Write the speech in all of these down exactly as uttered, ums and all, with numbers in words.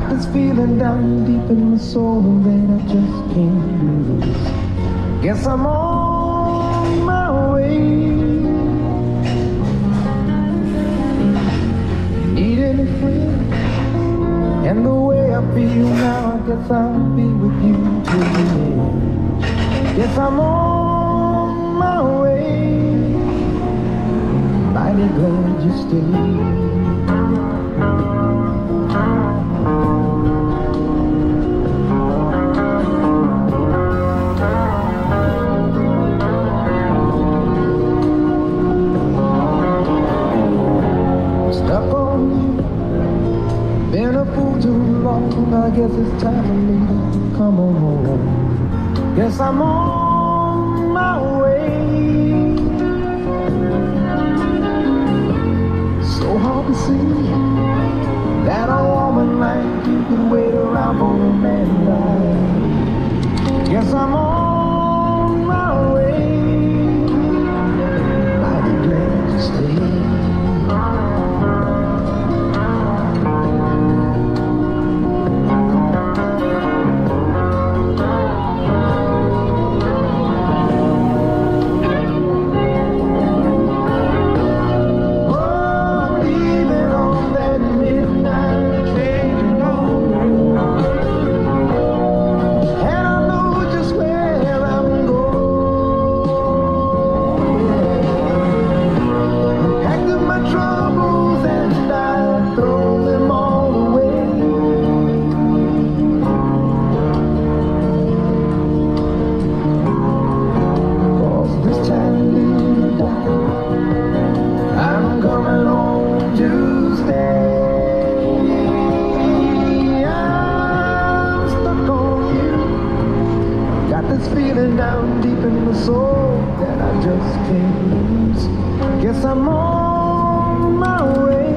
Got this feeling down deep in my soul that I just can't lose. Guess I'm on my way. Need any friend? And the way I feel now, I guess I'll be with you till the end. Guess I'm on my way. Mighty glad you stayed. Stuck on you, been a fool too long. I guess it's time for me to come on home. Guess I'm on my way. So hard to see that a woman like you could wait around for a man like. Guess I'm on my way. I'll be glad you stayed. Down deep in my soul that I just can't lose. Guess I'm on my way.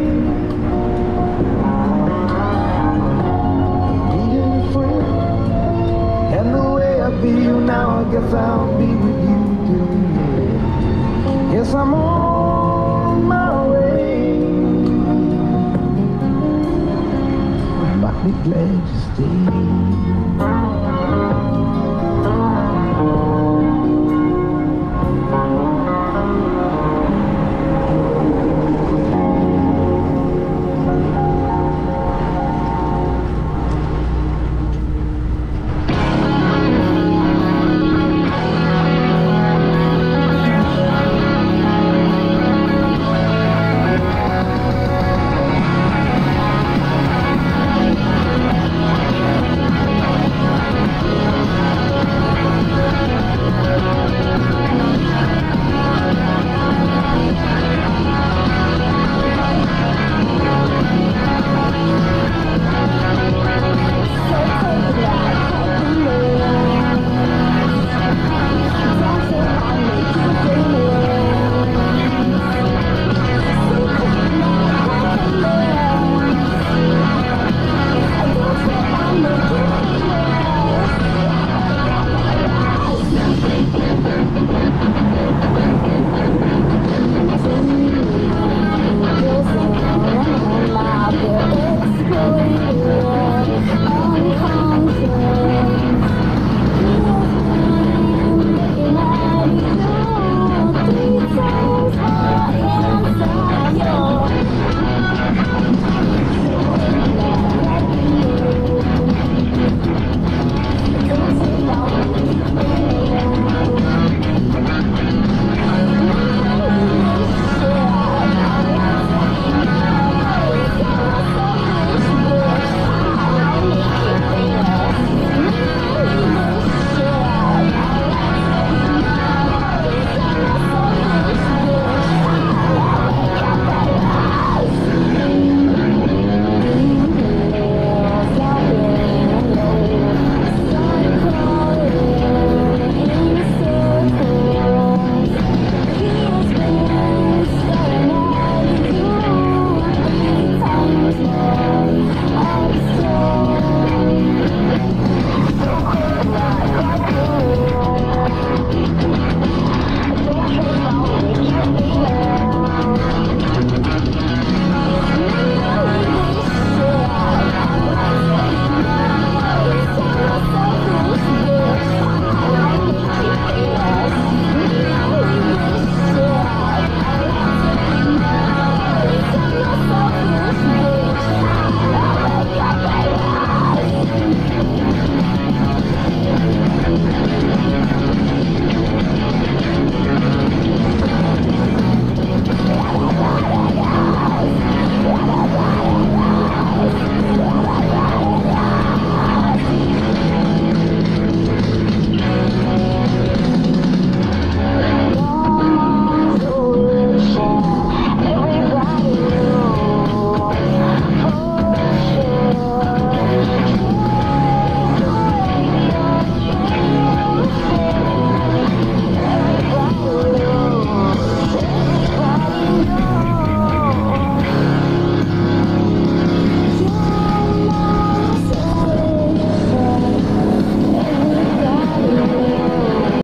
Needing a friend, and the way I feel now, I guess I'll be with you till the end. Guess I'm on my way. Might be glad you stayed.